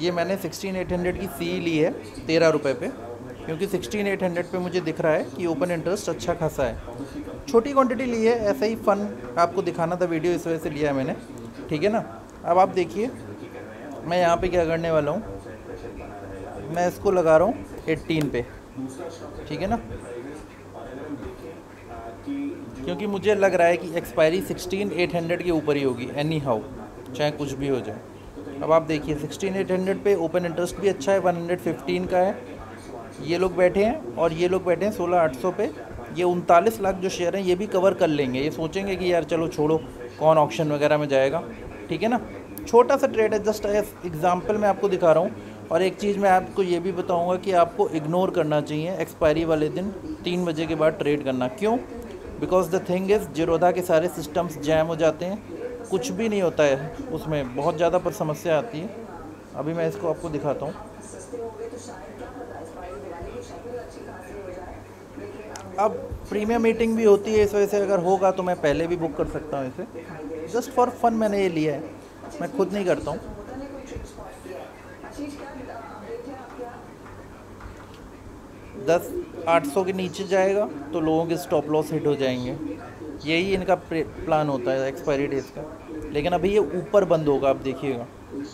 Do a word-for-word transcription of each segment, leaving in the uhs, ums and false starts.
ये मैंने sixteen eight hundred की सी ली है तेरह रुपये पे, क्योंकि सिक्सटीन एट हंड्रेड पे मुझे दिख रहा है कि ओपन इंटरेस्ट अच्छा खासा है। छोटी क्वांटिटी ली है, ऐसा ही फ़न आपको दिखाना था वीडियो, इस वजह से लिया है मैंने, ठीक है ना। अब आप देखिए मैं यहाँ पे क्या करने वाला हूँ, मैं इसको लगा रहा हूँ एटीन पे, ठीक है ना, क्योंकि मुझे लग रहा है कि एक्सपायरी सिक्सटीन एट हंड्रेड के ऊपर ही होगी एनी हाउ, चाहे कुछ भी हो जाए। अब आप देखिए सिक्सटीन एट हंड्रेड पे ओपन इंटरेस्ट भी अच्छा है, वन हंड्रेड फिफ्टीन का है। ये लोग बैठे हैं और ये लोग बैठे हैं सोलह आठ सौ पे। ये उनतालीस लाख जो शेयर हैं ये भी कवर कर लेंगे। ये सोचेंगे कि यार चलो छोड़ो, कौन ऑक्शन वगैरह में जाएगा, ठीक है ना। छोटा सा ट्रेड है, जस्ट एग्जांपल मैं आपको दिखा रहा हूँ। और एक चीज़ मैं आपको ये भी बताऊँगा कि आपको इग्नोर करना चाहिए एक्सपायरी वाले दिन तीन बजे के बाद ट्रेड करना। क्यों? Because the thing is Zerodha के सारे सिस्टम्स जैम हो जाते हैं, कुछ भी नहीं होता है उसमें, बहुत ज़्यादा पर समस्या आती है। अभी मैं इसको आपको दिखाता हूँ। अब प्रीमियम मीटिंग भी होती है, इस वजह से अगर होगा तो मैं पहले भी बुक कर सकता हूँ इसे। जस्ट फॉर फन मैंने ये लिया है, मैं खुद नहीं करता हूँ। दस आठ सौ के नीचे जाएगा तो लोगों के स्टॉप लॉस हिट हो जाएंगे, यही इनका प्लान होता है एक्सपायरी डेज का। लेकिन अभी ये ऊपर बंद होगा, आप देखिएगा।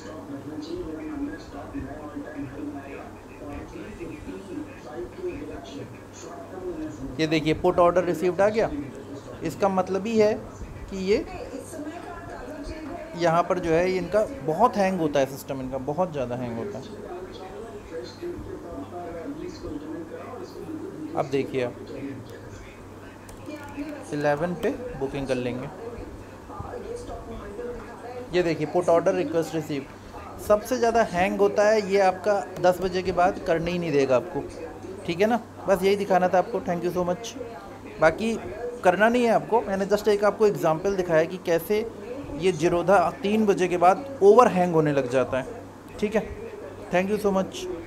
ये देखिए पुट ऑर्डर रिसीव्ड आ गया। इसका मतलब ही है कि ये यहाँ पर जो है ये इनका बहुत हैंग होता है सिस्टम, इनका बहुत ज़्यादा हैंग होता है। अब देखिए आप इलेवन पे बुकिंग कर लेंगे। ये देखिए पुट ऑर्डर रिक्वेस्ट रिसीव, सबसे ज़्यादा हैंग होता है ये आपका दस बजे के बाद, करने ही नहीं देगा आपको, ठीक है ना। बस यही दिखाना था आपको, थैंक यू सो मच। बाकी करना नहीं है आपको, मैंने जस्ट एक आपको एग्जांपल दिखाया कि कैसे ये जीरोधा तीन बजे के बाद ओवर हैंग होने लग जाता है, ठीक है। Thank you so much.